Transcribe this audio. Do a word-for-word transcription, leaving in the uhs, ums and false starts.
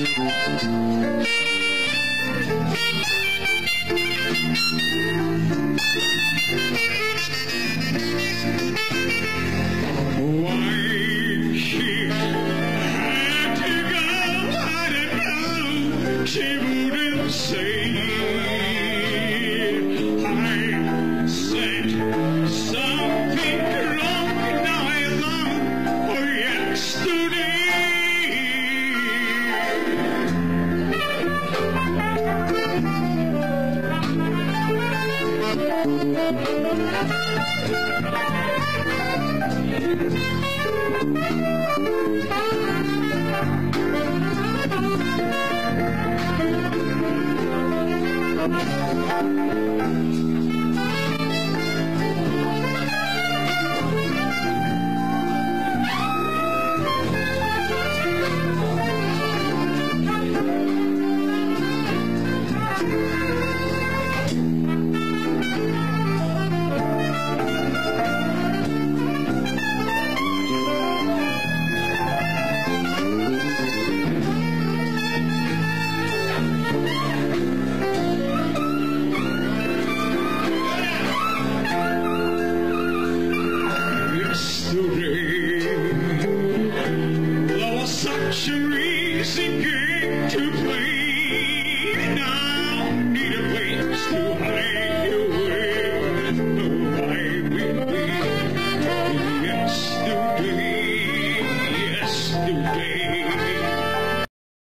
she had to go, had to go, she wouldn't say. I said something wrong, now I long for yesterday. Thank you.